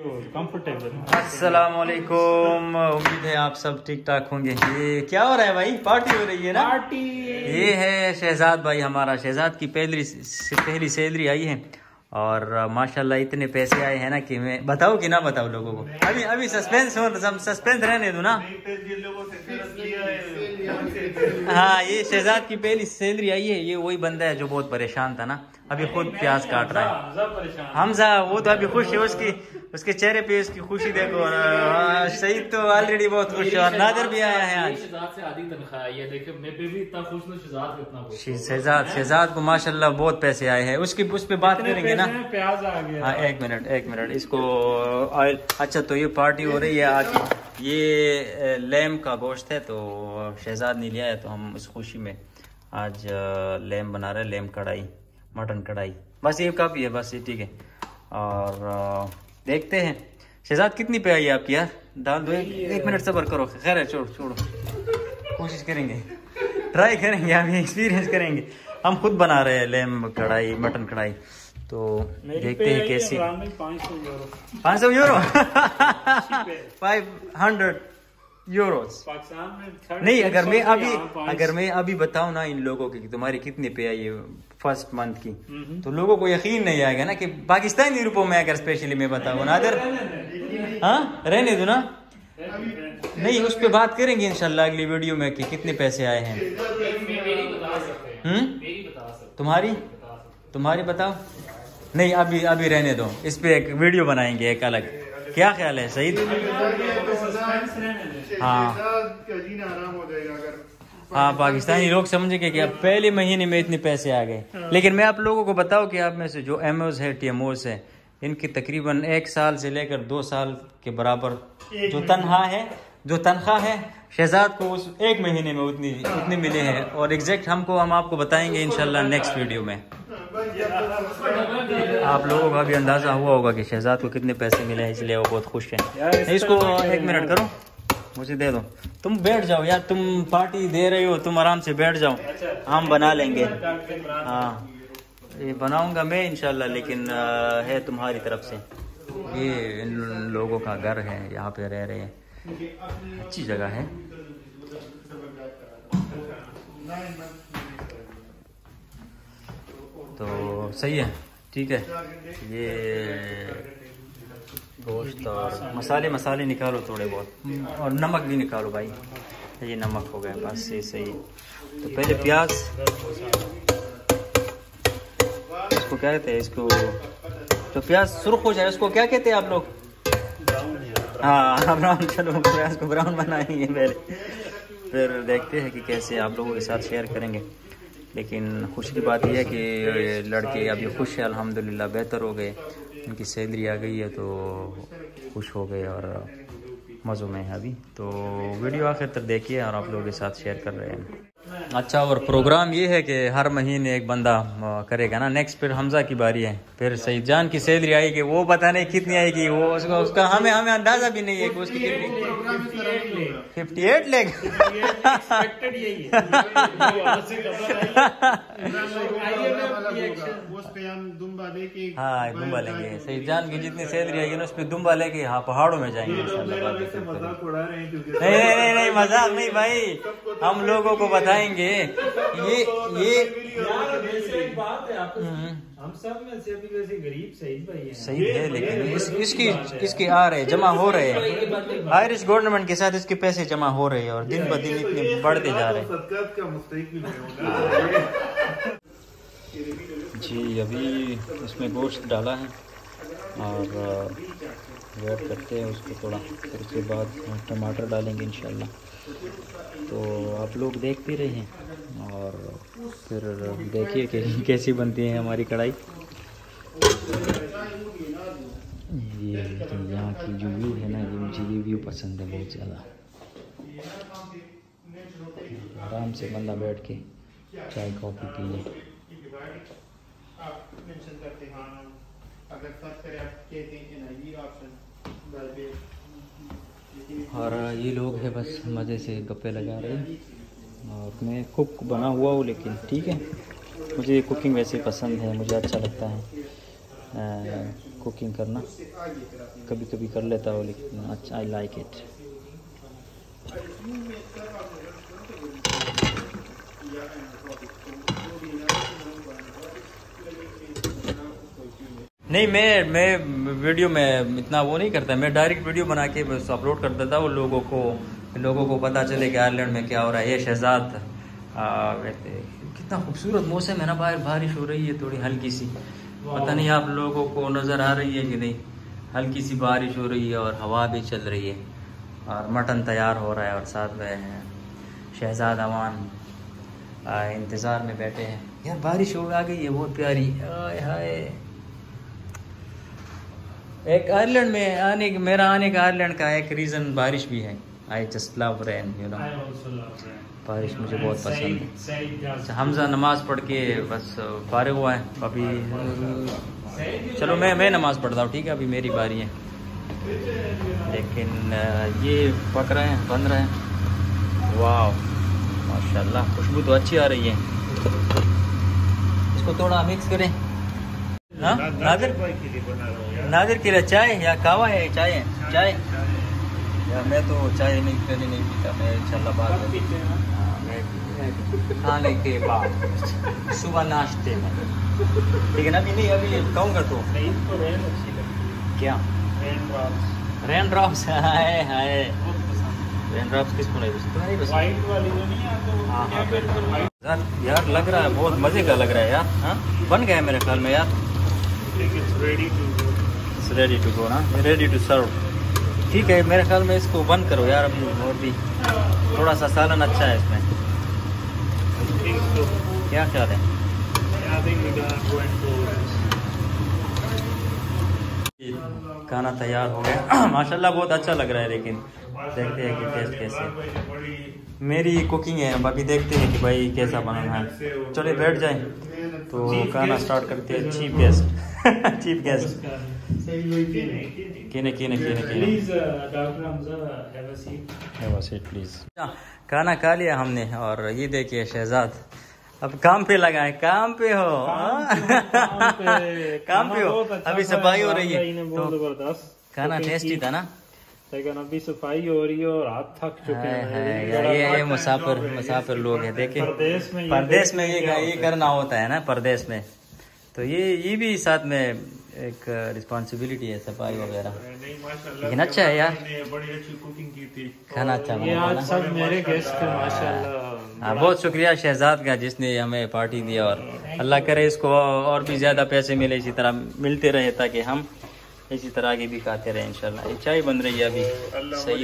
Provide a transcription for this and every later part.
Comfortable. अस्सलाम वालेकुम, उम्मीद है आप सब ठीक ठाक होंगे। ये क्या हो रहा है भाई? पार्टी हो रही है ना? पार्टी। ये है शहजाद भाई हमारा। शहजाद की पहली सैलरी आई है और माशाल्लाह इतने पैसे आए हैं ना कि मैं बताऊं कि ना बताऊं लोगों को। अभी सस्पेंस रहने दो ना। हाँ, ये शहजाद की पहली सैलरी आई है। ये वही बंदा है जो बहुत परेशान था ना, अभी खुद प्याज काट रहा है। हमजा वो तो अभी खुश है, उसके चेहरे पे उसकी खुशी देखो। और सईद तो ऑलरेडी बहुत खुश है और नादिर भी आया है आज। शहजाद को माशाल्लाह बहुत पैसे आए हैं। उस पे बात करेंगे ना। प्याज आ गया। हाँ, एक मिनट इसको ऑयल। अच्छा, तो ये पार्टी हो रही है आज। ये लैम का गोश्त है तो शहजाद ने लिया है, तो हम इस खुशी में आज लैम बना रहे हैं। लैम कढ़ाई, मटन कढ़ाई, बस ये काफ़ी है, बस ये ठीक है। और देखते हैं शहजाद कितनी पे आई है आपकी यार। डाल दो, एक मिनट सब्र करो। खैर है, छोड़ो कोशिश करेंगे, ट्राई करेंगे, अभी एक्सपीरियंस करेंगे। हम खुद बना रहे हैं लैम कढ़ाई, मटन कढ़ाई, तो देखते हैं कैसी। 500 यूरो 500 यूरोस पाकिस्तान में नहीं। अगर मैं अभी बताऊं ना इन लोगों की कि तुम्हारी कितने पे आई है फर्स्ट मंथ की, तो लोगों को यकीन नहीं आएगा ना कि पाकिस्तानी रुपयों में अगर स्पेशली मैं बताऊं ना। अदर हाँ, रहने दो ना। नहीं, उस पर बात करेंगे इंशाल्लाह अगली वीडियो में कि कितने पैसे आए हैं। तुम्हारी बताओ। नहीं, अभी रहने दो, इस पे एक वीडियो बनाएंगे एक अलग। क्या ख्याल है सईद? हाँ, पाकिस्तानी लोग समझेंगे कि अब पहले महीने में इतने पैसे आ गए। लेकिन मैं आप लोगों को बताऊं कि आप में से जो एमओज है, टीएमओज है, इनकी तकरीबन 1 साल से लेकर 2 साल के बराबर जो तनख्वाह है शहजाद को उस 1 महीने में उतनी मिले हैं। और एग्जैक्ट हम आपको बताएंगे इंशाल्लाह नेक्स्ट वीडियो में। आप लोगों का भी अंदाजा हुआ होगा कि शहजाद को कितने पैसे मिले हैं, इसलिए वो बहुत खुश है। इसको 1 मिनट करो, मुझे दे दो। तुम बैठ जाओ यार, तुम पार्टी दे रहे हो, तुम आराम से बैठ जाओ, हम बना लेंगे। हाँ, ये बनाऊंगा मैं इंशाल्लाह, लेकिन है तुम्हारी तरफ से। ये इन लोगों का घर है, यहाँ पे रह रहे हैं, अच्छी जगह है। तो सही है, ठीक है। ये गोश्त और मसाले निकालो थोड़े बहुत, और नमक भी निकालो भाई। ये नमक हो गया, बस ये सही। तो पहले प्याज, इसको क्या कहते हैं, इसको तो प्याज सुर्ख हो जाए उसको क्या कहते हैं आप लोग? हाँ, ब्राउन। चलो प्याज को ब्राउन बनाएंगे पहले, फिर देखते हैं कि कैसे आप लोगों के साथ शेयर करेंगे। लेकिन खुशी की बात यह है कि लड़के अभी खुश है, अल्हम्दुलिल्लाह बेहतर हो गए, उनकी सैलरी आ गई है तो खुश हो गए और मज़ों में है अभी। तो वीडियो आखिर तक देखिए और आप लोगों के साथ शेयर कर रहे हैं। अच्छा, और प्रोग्राम ये है कि हर महीने एक बंदा करेगा ना। नेक्स्ट फिर हमजा की बारी है, फिर सईद जान की सैलरी आएगी, वो पता नहीं कितनी आएगी, वो उसका हमें अंदाजा भी नहीं है कि उसकी कितनी। 58 लाख हाँ, दुम्बा लेंगे। सईद जान की जितनी सैलरी आएगी ना, उस पर दुम्बा लेके हाँ पहाड़ों में जाएंगे इंशाल्लाह। नहीं, मजाक नहीं भाई, हम लोगों को बताएंगे। ये बात है, हम सब में से भी वैसे गरीब सईद भाई है। सही है, लेकिन इसके आ रहे जमा हो रहे हैं, आयरिश गवर्नमेंट के साथ इसके पैसे जमा हो रहे हैं और दिन ब दिन इतने बढ़ते जा रहे हैं। जी, अभी इसमें गोश्त डाला है और वेट करते हैं उसको थोड़ा, फिर उसके बाद टमाटर डालेंगे इंशाल्लाह। तो आप लोग देखते रहिए और फिर देखिए कि कैसी बनती है हमारी कढ़ाई। ये यहाँ की जो व्यू है ना, ये मुझे ये व्यू पसंद है बहुत ज़्यादा। आराम से बंदा बैठ के चाय कॉफ़ी पी ले। और ये लोग हैं बस मज़े से गप्पे लगा रहे हैं। और मैं कुक बना हुआ हूँ, लेकिन ठीक है, मुझे कुकिंग वैसे पसंद है, मुझे अच्छा लगता है। कुकिंग करना, कभी कभी कर लेता हूँ लेकिन अच्छा, आई लाइक इट। नहीं, मैं वीडियो में इतना वो नहीं करता, मैं डायरेक्ट वीडियो बना के बस अपलोड कर देता हूँ लोगों को पता चले कि आयरलैंड में क्या हो रहा है। ये शहजाद कितना खूबसूरत मौसम है ना, बाहर बारिश हो रही है थोड़ी हल्की सी, पता नहीं आप लोगों को नज़र आ रही है कि नहीं, हल्की सी बारिश हो रही है और हवा भी चल रही है और मटन तैयार हो रहा है और साथ में शहजाद अमान इंतज़ार में बैठे हैं। यार बारिश हो आ गई है बहुत प्यारी, हाय। एक आयरलैंड में मेरा आने का आयरलैंड का एक रीज़न बारिश भी है। I just love rain, you know, बारिश मुझे बहुत पसंद है। हमजा नमाज पढ़ के बस फारिग हुआ है अभी, चलो मैं नमाज पढ़ता हूँ, ठीक है, अभी मेरी बारी है। लेकिन ये पक रहे हैं, बन रहे हैं, वाह माशाल्लाह, खुशबू तो अच्छी आ रही है। इसको थोड़ा मिक्स करें। हाँ नादिर के लिए चाय या कावा है? चाय है, चाय यार मैं तो चाय नहीं पीता मैं, इंशाल्लाह बाद में खाने के बाद सुबह नाश्ते में, लेकिन अभी नहीं, अभी कहूँगा तो क्या रेन ड्रॉप्स हाय रेन ड्रॉप्स किसको नहीं पसंद? वाइट वाली जो नहीं है? हाँ बिल्कुल यार, लग रहा है बहुत मज़े का लग रहा है यार। हाँ बन गया है मेरे ख्याल में यार, रेडी टू गो ना, रेडी टू सर्व। ठीक है मेरे ख्याल में इसको बंद करो यार अभी, और भी थोड़ा सा सालन अच्छा है इसमें, क्या ख्याल है? खाना तैयार हो गया माशाल्लाह, बहुत अच्छा लग रहा है, लेकिन देखते हैं कि टेस्ट कैसे। मेरी कुकिंग है, बाकी देखते हैं कि भाई कैसा बनाना है। चले बैठ जाएं तो खाना स्टार्ट करते हैं। चीफ गेस्ट केने प्लीज। खाना खा लिया हमने और ये देखिए शहजाद अब काम पे लगा है। काम पे हो? काम पे हो? अभी सफाई हो रही है तो खाना टेस्टी था ना? लेकिन अभी सफाई हो रही है और हाथ थक चुके हैं। ये मुसाफिर लोग हैं, देखे परदेश में ये करना होता है ना, परदेश में तो ये भी साथ में एक रिस्पॉन्सिबिलिटी है, सफाई वगैरह। लेकिन अच्छा है यार, बड़ी अच्छी कुकिंग की थी, खाना अच्छा बना। आज सब मेरे गेस्ट थे माशाल्लाह। बहुत शुक्रिया शहजाद का जिसने हमें पार्टी दिया, और अल्लाह करे इसको और भी ज्यादा पैसे मिले, इसी तरह मिलते रहे, ताकि हम इसी तरह आगे भी खाते रहे इंशाल्लाह। ये चाय बन रही है अभी, सही।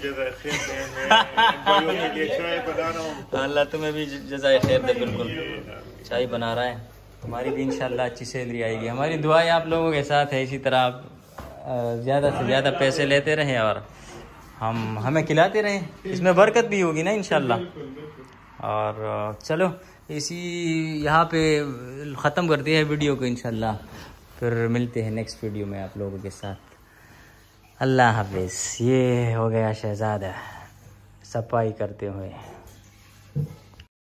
अल्लाह तुम्हें भी जज़ाए खैर दे। बिल्कुल चाय बना रहा है, तुम्हारी भी इंशाल्लाह अच्छी सैलरी आएगी। हमारी दुआएं आप लोगों के साथ है, इसी तरह आप ज़्यादा से ज़्यादा पैसे लेते रहें और हमें खिलाते रहें, इसमें बरकत भी होगी ना इंशाल्लाह। और चलो इसी यहाँ पे ख़त्म करते हैं वीडियो को इंशाल्लाह, फिर मिलते हैं नेक्स्ट वीडियो में आप लोगों के साथ। अल्लाह हाफिज़। ये हो गया शहजादा सफाई करते हुए।